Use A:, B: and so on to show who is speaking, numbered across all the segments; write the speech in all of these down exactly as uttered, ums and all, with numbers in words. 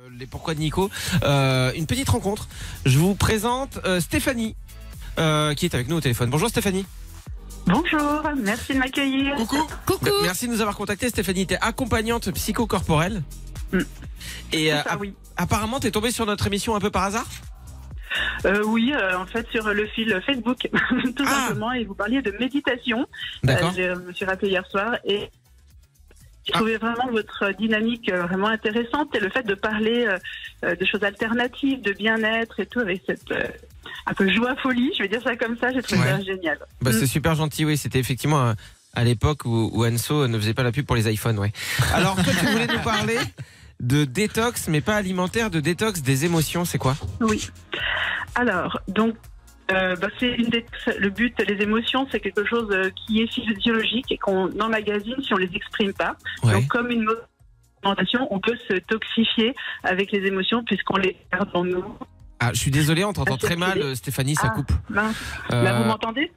A: les pourquoi de Nico. Euh, une petite rencontre. Je vous présente euh, Stéphanie, euh, qui est avec nous au téléphone. Bonjour Stéphanie.
B: Bonjour, merci de m'accueillir.
A: Coucou.
C: Coucou.
A: Merci de nous avoir contacté. Stéphanie, tu es accompagnante psychocorporelle.
B: Mm.
A: Et euh,
B: Ah oui.
A: apparemment, tu es tombée sur notre émission un peu par hasard.
B: Euh, oui, euh, en fait, sur le fil Facebook, tout
A: Ah.
B: simplement, et vous parliez de méditation.
A: D'accord.
B: Euh, je me suis rappelé hier soir et je
A: Ah.
B: trouvais vraiment votre dynamique euh, vraiment intéressante et le fait de parler euh, euh, de choses alternatives, de bien-être et tout, avec cette euh, un peu joie folie, je vais dire ça comme ça, j'ai trouvé
A: Ouais.
B: ça génial.
A: Bah,
B: Mm.
A: c'est super gentil, oui. C'était effectivement euh, à l'époque où, où Anso ne faisait pas la pub pour les iPhones, ouais. Alors, toi, tu voulais nous parler de détox, mais pas alimentaire, de détox des émotions, c'est quoi?
B: Oui. Alors, donc, euh, bah, c'est une des, le but, les émotions, c'est quelque chose euh, qui est physiologique et qu'on emmagasine si on les exprime pas.
A: Ouais.
B: Donc, comme une mauvaise alimentation, on peut se toxifier avec les émotions puisqu'on les garde en nous.
A: Ah, je suis désolé, on t'entend très mal, euh, Stéphanie, ça
B: Ah.
A: coupe.
B: Mince.
A: Euh,
B: Là, vous m'entendez?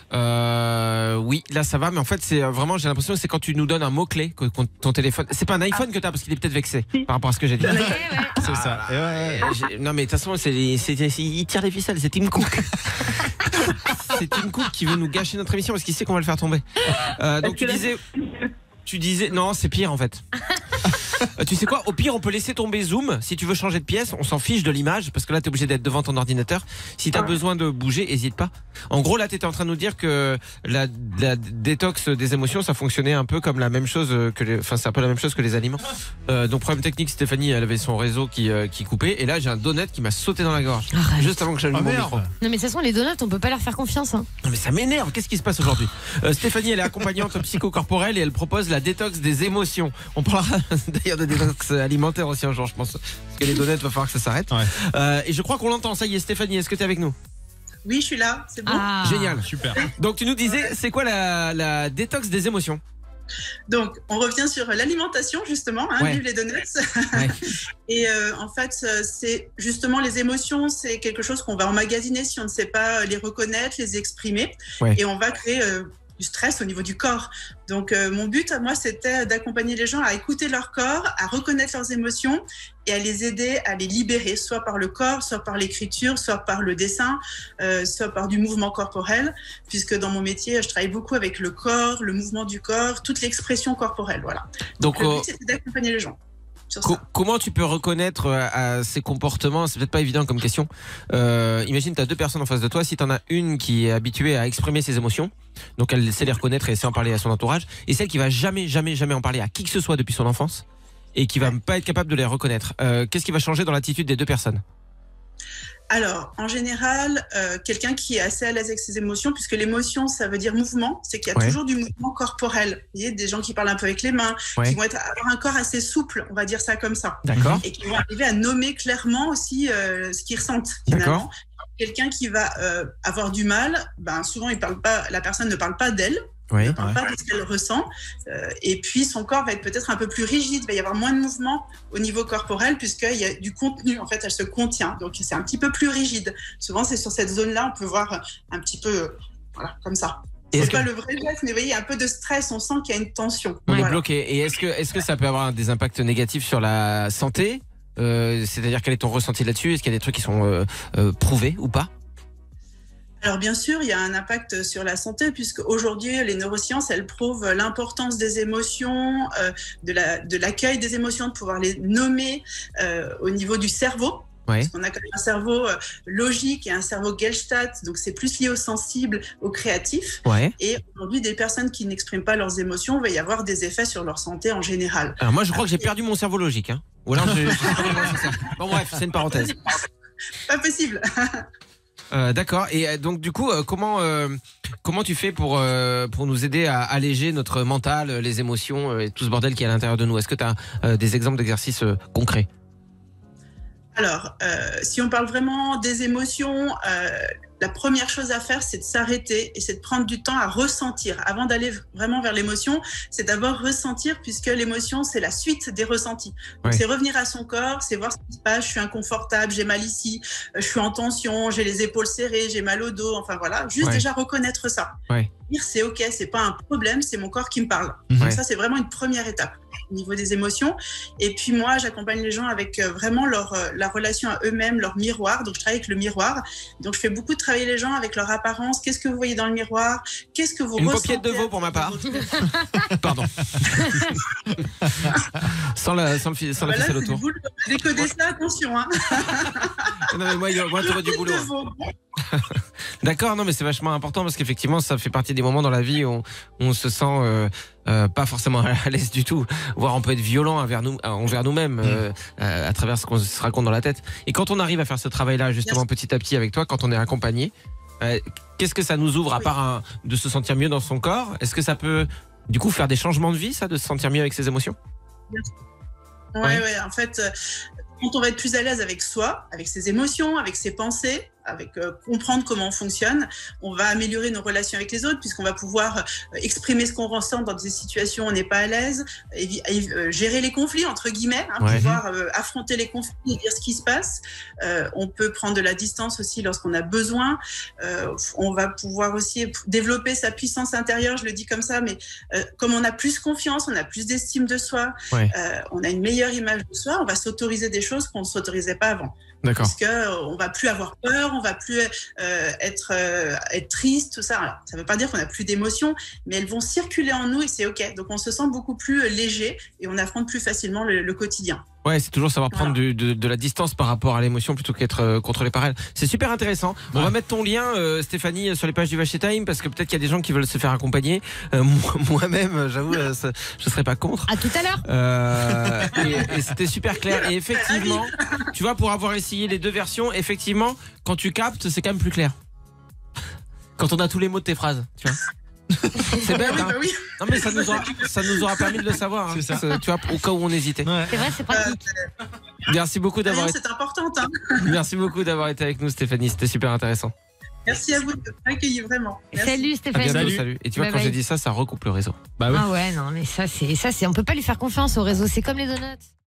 A: Euh, oui, là ça va, mais en fait c'est euh, vraiment, j'ai l'impression que c'est quand tu nous donnes un mot clé, que, qu'on- ton téléphone. C'est pas un iPhone que t'as parce qu'il est peut-être vexé
B: Si.
A: par rapport à ce que j'ai dit.
C: Ouais, ouais.
D: C'est ça. Et ouais, ouais.
A: Euh, j'ai- non mais de toute façon, c'est, les- c'est, c'est- il tire les ficelles, c'est Tim Cook. C'est Tim Cook qui veut nous gâcher notre émission parce qu'il sait qu'on va le faire tomber. Euh, donc tu
B: Est-ce que
A: disais, tu disais, non c'est pire en fait. Euh, tu sais quoi, au pire on peut laisser tomber Zoom. Si tu veux changer de pièce, on s'en fiche de l'image parce que là t'es obligé d'être devant ton ordinateur. Si t'as
B: Ah.
A: besoin de bouger, hésite pas. En gros là t'étais en train de nous dire que la, la détox des émotions ça fonctionnait un peu comme la même chose que les, enfin c'est un peu la même chose que les aliments. Euh, donc problème technique, Stéphanie elle avait son réseau qui, euh, qui coupait et là j'ai un donut qui m'a sauté dans la gorge
C: Arrête.
A: juste avant que j'allume
D: Oh
A: mon
D: merde.
A: micro.
C: Non mais de toute façon les donuts on peut pas leur faire confiance hein.
A: Non mais ça m'énerve, qu'est-ce qui se passe aujourd'hui? euh, Stéphanie elle est accompagnante psychocorporelle et elle propose la détox des émotions. On parlera d'ailleurs de détox alimentaire aussi un jour je pense. Parce que les donuts va falloir que ça s'arrête.
D: Ouais.
A: Euh, et je crois qu'on l'entend, ça y est Stéphanie, est-ce que tu es avec nous?
E: Oui, je suis là, c'est bon.
C: Ah.
A: Génial.
D: Super.
A: Donc tu nous disais, c'est quoi la, la détox des émotions?
E: Donc, on revient sur l'alimentation, justement, hein,
A: Ouais.
E: vive les donuts.
A: Ouais.
E: Et euh, en fait, euh, c'est justement les émotions, c'est quelque chose qu'on va emmagasiner si on ne sait pas les reconnaître, les exprimer.
A: Ouais.
E: Et on va créer euh, du stress au niveau du corps. Donc, euh, mon but, à moi, c'était d'accompagner les gens à écouter leur corps, à reconnaître leurs émotions et à les aider à les libérer, soit par le corps, soit par l'écriture, soit par le dessin, euh, soit par du mouvement corporel, puisque dans mon métier, je travaille beaucoup avec le corps, le mouvement du corps, toute l'expression corporelle, voilà.
A: Donc
E: Le
A: euh,
E: but, c'était d'accompagner les gens sur
A: co-
E: ça.
A: comment tu peux reconnaître euh, à ces comportements? C'est peut-être pas évident comme question. Euh, imagine tu as deux personnes en face de toi, si tu en as une qui est habituée à exprimer ses émotions, donc elle sait les reconnaître et sait en parler à son entourage, et celle qui va jamais jamais jamais en parler à qui que ce soit depuis son enfance et qui va pas être capable de les reconnaître. Euh, qu'est-ce qui va changer dans l'attitude des deux personnes?
E: Alors, en général, euh, quelqu'un qui est assez à l'aise avec ses émotions, puisque l'émotion, ça veut dire mouvement, c'est qu'il y a
A: Ouais.
E: toujours du mouvement corporel. Vous voyez, des gens qui parlent un peu avec les mains,
A: Ouais.
E: qui vont être, avoir un corps assez souple, on va dire ça comme ça.
A: D'accord.
E: Et qui vont arriver à nommer clairement aussi euh, ce qu'ils ressentent.
A: D'accord.
E: Finalement. Quelqu'un qui va euh, avoir du mal, ben, souvent, il parle pas, la personne ne parle pas d'elle,
A: Oui.
E: ne parle
D: Ouais.
E: pas de ce qu'elle ressent. Euh, et puis, son corps va être peut-être un peu plus rigide, il va y avoir moins de mouvement au niveau corporel, puisqu'il y a du contenu. En fait, elle se contient. Donc, c'est un petit peu plus rigide. Souvent, c'est sur cette zone-là, on peut voir un petit peu, euh, voilà, comme ça.
A: Et est-ce
E: C'est
A: que-
E: pas le vrai geste, mais vous voyez, il y a un peu de stress, on sent qu'il y a une tension.
A: On est
E: Voilà.
A: bloqué. Et est-ce que, est-ce que ça peut avoir des impacts négatifs sur la santé? Euh, c'est-à-dire quel est ton ressenti là-dessus? Est-ce qu'il y a des trucs qui sont euh, euh, prouvés ou pas?
E: Alors bien sûr, il y a un impact sur la santé puisque aujourd'hui les neurosciences elles prouvent l'importance des émotions, euh, de la de l'accueil des émotions, de pouvoir les nommer euh, au niveau du cerveau.
A: Ouais.
E: Parce qu'on a quand même un cerveau euh, logique et un cerveau Gestalt, donc c'est plus lié au sensible, au créatif.
A: Ouais.
E: Et aujourd'hui, des personnes qui n'expriment pas leurs émotions, il va y avoir des effets sur leur santé en général.
A: Alors moi je crois que j'ai perdu mon cerveau logique, hein. Ou alors je, je sais pas comment c'est ça. Bon bref, c'est une parenthèse.
E: Pas possible.
A: Euh, D'accord. Et euh, donc du coup, euh, comment euh, comment tu fais pour euh, pour nous aider à alléger notre mental, euh, les émotions euh, et tout ce bordel qui est à l'intérieur de nous? Est-ce que tu as euh, des exemples d'exercices euh, concrets?
E: Alors, euh, si on parle vraiment des émotions, euh, la première chose à faire, c'est de s'arrêter et c'est de prendre du temps à ressentir. Avant d'aller vraiment vers l'émotion, c'est d'abord ressentir puisque l'émotion, c'est la suite des ressentis. Donc,
A: Ouais.
E: c'est revenir à son corps, c'est voir ce qui se passe. Je suis inconfortable, j'ai mal ici, euh, je suis en tension, j'ai les épaules serrées, j'ai mal au dos. Enfin voilà, juste
A: Ouais.
E: déjà reconnaître ça.
A: Ouais.
E: Dire c'est ok, c'est pas un problème, c'est mon corps qui me parle.
A: Ouais.
E: Donc ça, c'est vraiment une première étape. au niveau des émotions. Et puis moi, j'accompagne les gens avec euh, vraiment leur, euh, la relation à eux-mêmes, leur miroir. Donc je travaille avec le miroir. Donc je fais beaucoup de travailler les gens avec leur apparence. Qu'est-ce que vous voyez dans le miroir? Qu'est-ce que vous
A: Une
E: ressentez?
A: paupiette de veau pour ma part. Pardon. sans la, sans le, fi- sans la
E: Voilà,
A: ficelle
E: c'est du
A: autour.
E: boulot. Décoder ça, attention. Hein.
A: Non, mais moi, il y a- moi, t'aurais du boulot.
E: De
A: hein.
E: veau.
A: D'accord, non, mais c'est vachement important parce qu'effectivement, ça fait partie des moments dans la vie où on, on se sent euh, euh, pas forcément à l'aise du tout, voire on peut être violent envers nous, envers nous-mêmes euh, euh, à travers ce qu'on se raconte dans la tête. Et quand on arrive à faire ce travail-là, justement, petit à petit avec toi, quand on est accompagné, euh, qu'est-ce que ça nous ouvre à part un- de se sentir mieux dans son corps? Est-ce que ça peut, du coup, faire des changements de vie, ça, de se sentir mieux avec ses émotions?
E: Ouais,
A: Ouais.
E: ouais, en fait, euh, quand on va être plus à l'aise avec soi, avec ses émotions, avec ses pensées, avec euh, comprendre comment on fonctionne, on va améliorer nos relations avec les autres puisqu'on va pouvoir euh, exprimer ce qu'on ressent dans des situations où on n'est pas à l'aise, évi- évi- euh, gérer les conflits entre guillemets, hein,
A: Ouais.
E: pouvoir euh, affronter les conflits et dire ce qui se passe. Euh, on peut prendre de la distance aussi lorsqu'on a besoin. Euh, on va pouvoir aussi développer sa puissance intérieure, je le dis comme ça, mais euh, comme on a plus confiance, on a plus d'estime de soi,
A: Ouais.
E: euh, on a une meilleure image de soi, on va s'autoriser des choses qu'on ne s'autorisait pas avant.
A: D'accord.
E: Parce qu'on ne va plus avoir peur, on ne va plus euh, être, euh, être triste, tout ça. Alors, ça ne veut pas dire qu'on n'a plus d'émotions, mais elles vont circuler en nous et c'est OK. Donc on se sent beaucoup plus léger et on affronte plus facilement le, le quotidien.
A: Ouais, c'est toujours savoir prendre
E: Voilà.
A: du- de, de la distance par rapport à l'émotion plutôt qu'être euh, contrôlé par elle. C'est super intéressant. On
D: Ouais.
A: va mettre ton lien, euh, Stéphanie, sur les pages du Vacher Time parce que peut-être qu'il y a des gens qui veulent se faire accompagner. Euh, moi- Moi-même, j'avoue, euh, ça- je serais pas contre.
C: À tout à l'heure.
A: Euh, et et c'était super clair. Et effectivement, tu vois, pour avoir essayé les deux versions, effectivement, quand tu captes, c'est quand même plus clair. Quand on a tous les mots de tes phrases, tu vois. C'est bête,
E: Oui,
A: hein.
E: bah oui.
A: Non mais ça nous aura, ça nous aura permis de le savoir. hein.
D: C'est ça.
A: C'est- Tu vois, au cas où on hésitait.
D: Ouais.
C: C'est vrai, c'est pratique.
A: Merci beaucoup d'avoir été,
E: C'est importante. Hein.
A: merci beaucoup d'avoir été avec nous, Stéphanie. C'était super intéressant.
E: Merci à vous de m'accueillir vraiment. Merci.
C: Salut
A: À
C: Stéphanie.
A: bientôt,
D: Salut.
A: salut. Et tu vois,
C: Bye
A: quand
C: bye.
A: j'ai dit ça, ça recoupe le réseau.
D: Bah oui.
C: Ah ouais, non, mais ça, c'est, ça, c'est, on peut pas lui faire confiance au réseau. C'est comme les donuts.